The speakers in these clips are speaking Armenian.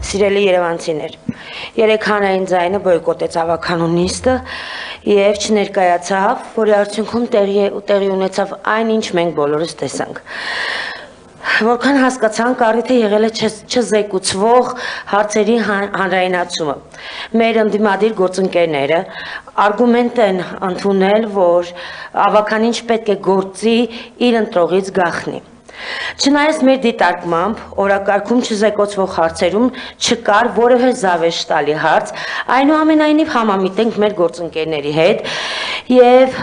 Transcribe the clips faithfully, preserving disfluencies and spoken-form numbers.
Սիրելի երևանցիներ, երեք հանրային ձայնը բոյկոտեց ավականու նիստը եւ չներկայացավ, որի արդյունքում տեղի ունեցավ այն, ինչ մենք բոլորս տեսանք։ Որքան հասկացանք, առիթը եղել է չզեկուցվող հարցերի հանրայնացումը։ Մեր ընդդիմադիր գործընկերները արգումենտ են ընդունել, որ ավականին չպետք է գործի իր ընտրողից գաղտնի։ Չնայած մեր դիտարկմամբ օրակարգում չզեկուցվող հարցերում չկար որևէ զավեշ տալի հարց, այնուամենայնիվ համամիտ ենք մեր գործընկերների հետ եւ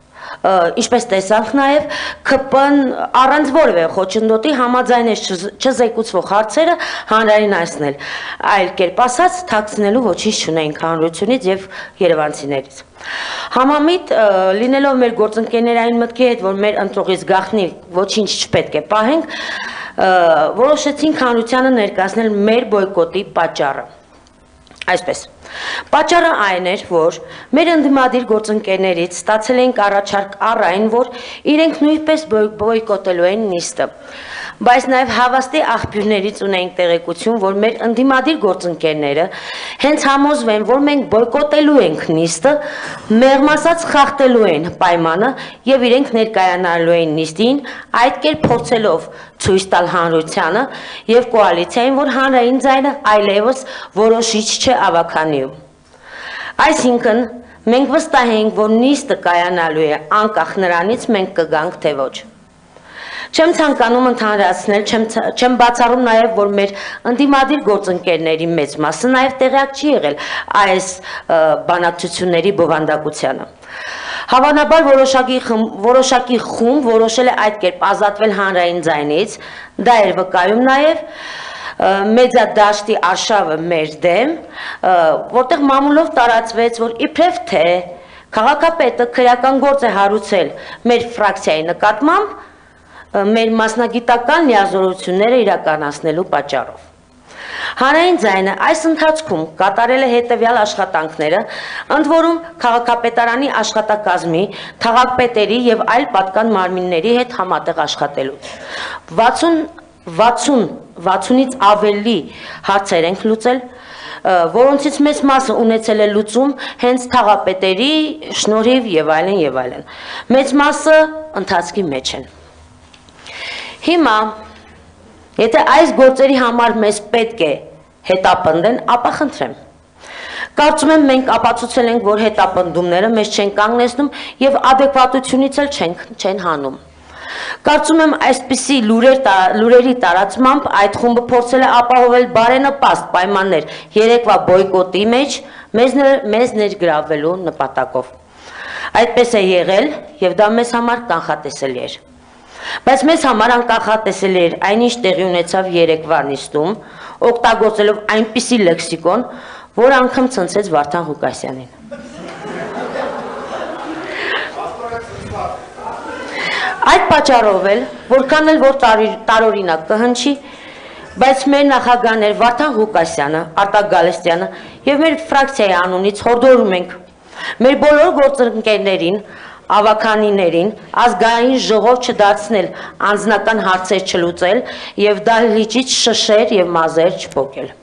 ինչպես տեսանք նաև ՔՊ-ն առանց որևէ խոչընդոտի համաձայնեց չզեկուցվող հարցերը հանրայնացնել, այլ կերպ ասած թաքցնելու ոչինչ չունենք հանրությունից եւ երևանցիներից։ Համամիտ լինելով մեր գործընկերների այն մտքի հետ, որ մեր ընտրողից գաղտնի ոչինչ չպետք է պահենք, որոշեցինք հանրությանը ներկայացնել մեր բոյկոտի պատճառը։ Այսպես, պատճառը այն էր, որ մեր ընդդիմադիր գործընկերներից ստացել ենք առաջարկ առ այն, որ իրենք նույնպես բոյկոտելու են նիստը, բայց նաև հավաստի աղբյուրներից ունենք տեղեկություն, որ մեր ընդդիմադիր գործընկերները հենց համոզվեն, որ մենք բոյկոտելու ենք նիստը, մեղմ ասած խախտելու են պայմանը եւ իրենք ներկայանալու են նիստին, այդ կերպ փորձելով ցույց տալ հանրությանը եւ կոալիցիային, որ հանրային ձայնը այլևս որոշիչ չէ ավականիում։ Այսինքն, մենք վստահ ենք, որ նիստը կայանալու է անկախ նրանից մենք կգանք թե ոչ։ Չեմ ցանկանում ընդհանրացնել, չեմ բացառում նաև, որ մեր ընդդիմադիր գործընկերների մեծ մասը նաև տեղյակ չի եղել այս բանակցությունների բովանդակությանը։ Հավանաբար որոշակի խումբ որոշել է այդ կերպ ազատվել հանրային ձայնից, դա էր վկայում նաև մեծադաշտի արշավը մեր դեմ, որտեղ մամուլով տարածվեց, որ իբրև թե քաղաքապետը քրեական գործ է հարուցել մեր ֆրակցիայի նկատմամբ, մեր մասնագիտական լիազորությունները իրականացնելու պատճառով։ Հանրային ձայնը այս ընթացքում կատարել է հետևյալ աշխատանքները, ընդ որում քաղաքապետարանի աշխատակազմի, քաղաքպետերի եւ այլ պատկան մարմինների հետ համատեղ աշխատելուց։ վաթսուն-վաթսունից ավելի հարցեր ենք լուծել, որոնցից մեծ մասը ունեցել է լուծում հենց քաղաքապետերի շնորհիվ եւ այլն եւ այլն։ Մեծ մասը ընթացքի մեջ են։ Հիմա, եթե այս գործերի համար մեզ պետք է հետապնդեն, ապա խնդրեմ։ Կարծում եմ մենք ապացուցել ենք, որ հետապնդումները մեզ չեն կանգնեցնում եւ ադեկվատությունից էլ չեն հանում։ Կարծում եմ այսպիսի լուրերի տարածմամբ այդ խումբը փորձել է ապահովել բարենպաստ պայմաններ երեկվա բոյկոտի մեջ մեզ ներգրավելու նպատակով։ Այդպես է եղել եւ դա մեզ համար կանխատեսելի էր։ Բայց մեզ համար անկախատեսելի էր այնինչ տեղի ունեցավ երեկվա նիստում, օգտագործելով այնպիսի լեքսիկոն, որ անգամ ցնցեց Վարդան Ղուկասյանին։ Այդ պատճառով էլ, որքան էլ որ տարօրինակ կհնչի, բայց մեր նախագահներ Վարդան Ղուկասյանը, Արտակ Գալստյանը եւ մեր ֆրակցիայի անունից հորդորում ենք մեր բոլոր գործընկերներին, ավականիներին ազգային ժողով չդարձնել, անձնական հարցեր չլուծել եւ դահլիճից շշեր եւ մազեր չփոկել։